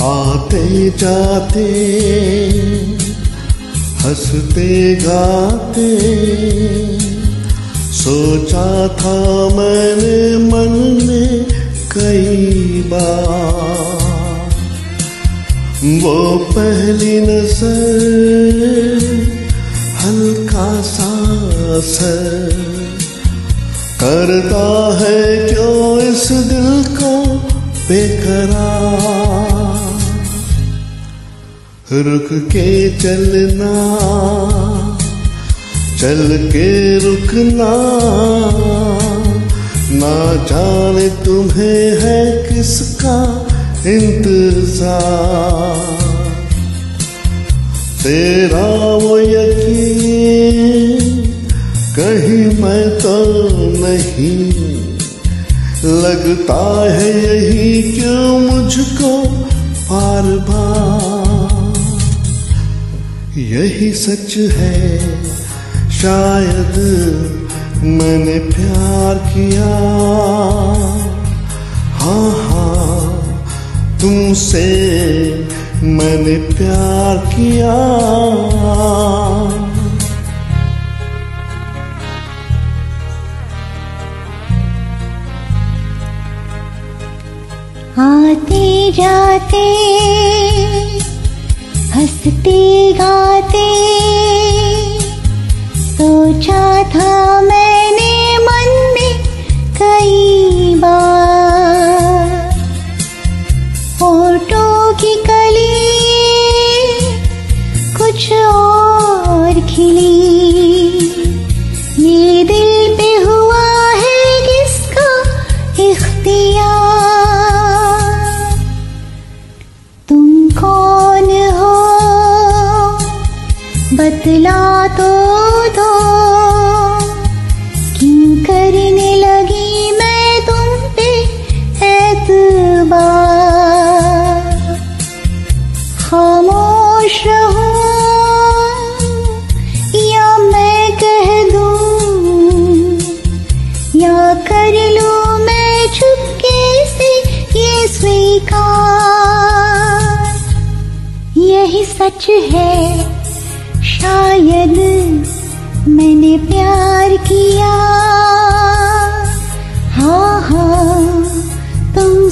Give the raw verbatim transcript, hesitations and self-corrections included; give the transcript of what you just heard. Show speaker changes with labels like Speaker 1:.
Speaker 1: आते जाते हंसते गाते सोचा था मैंने मन में कई बार, वो पहली नजर हल्का सा असर करता है क्यों इस दिल को बेकरार। रुक के चलना, चल के रुकना, ना जाने तुम्हें है किसका इंतजार। तेरा वो यकीन कहीं मैं तो नहीं, लगता है यही क्यों मुझको बार बार। यही सच है शायद मैंने प्यार किया, हाँ हाँ तुमसे मैंने प्यार किया।
Speaker 2: आते जाते हंसते गाते सोचा था मैंने मन में कई बार, होठों की कली कुछ और खिली, ये दिल पे हुआ है किसका इख्तियार। तुम कौन हो बतला तो दो, क्यों करने लगी मैं तुम पे एतबार। खामोश रहूं या मैं कह दूं, या कर लूं मैं चुपके से ये स्वीकार। यही सच है शायद मैंने प्यार किया, हाँ हाँ तुम